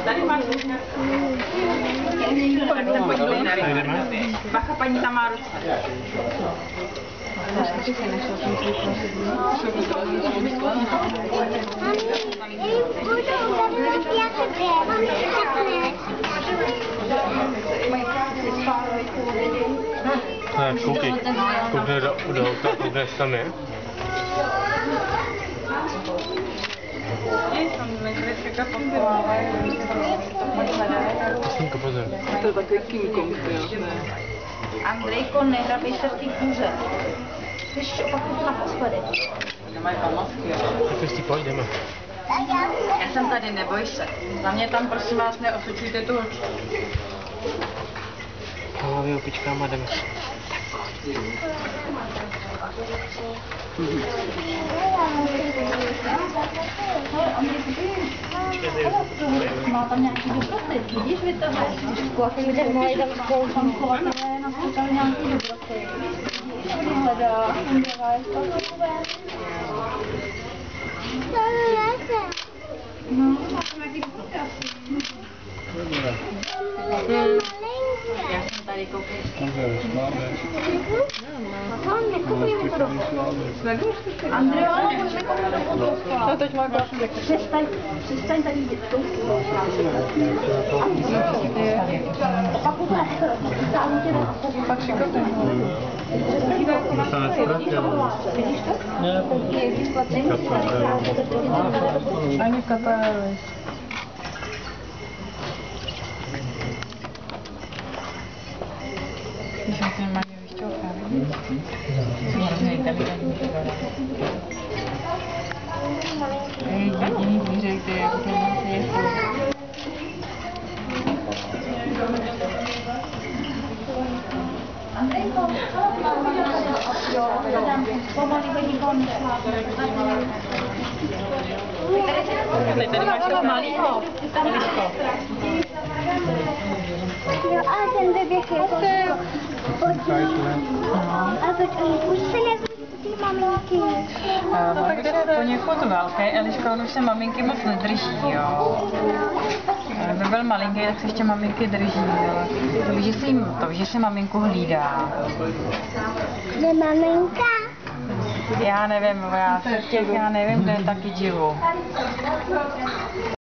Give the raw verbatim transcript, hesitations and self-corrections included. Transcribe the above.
Tady máš. Bacha, paní tam má ruce. Ne, koukej. Koukne do, do auta, koukne, jestli tam je. Synko, pozor. To je takový King Kong, jo. Andrejko, nehrabej se v té kůře. Ještě opakuj to naposledy. Nemají tam masky, jo. Tak jestli pojď, jdeme. Já jsem tady, neboj se. Za mě tam prosím vás neosočujte tu holčičku. Hlavě opičkama jdeme. Má tam nějaký dobroty, vidíš vy tohle? A ty lidé mají tam spolu fankovatelé, například nějaký dobroty. Když hledá, funguje, je to takové. No, máte nějaký dobroty asi. Já jsem tady koukej. Andreo, můžeme kouknout do fotografka. No, teď má kašli. Přestaň, přestaň tady vidět. Opakuj to. Stáhnu tě do Pak šikovný. Vidíš to? Ne, Ani Katar. Když jsem si normálně vyšťouchá, vidíš? Jsem hrozně inteligentní. To je jediný zvíře, který jako to musí je Andrejko, pomalý hodíkom. Tady máš toho malýho. Jo, a ten beběk je a teď už se nevzpustí maminky. Maminky jsou poněkud velké, Eliška, on už se maminky moc nedrží, jo. Kdyby byl malinký, tak se ještě maminky drží, jo. To víš, že si, to víš, že si maminku hlídá. Kde maminka? Já nevím, já se v těch, já nevím, kde je taky divu.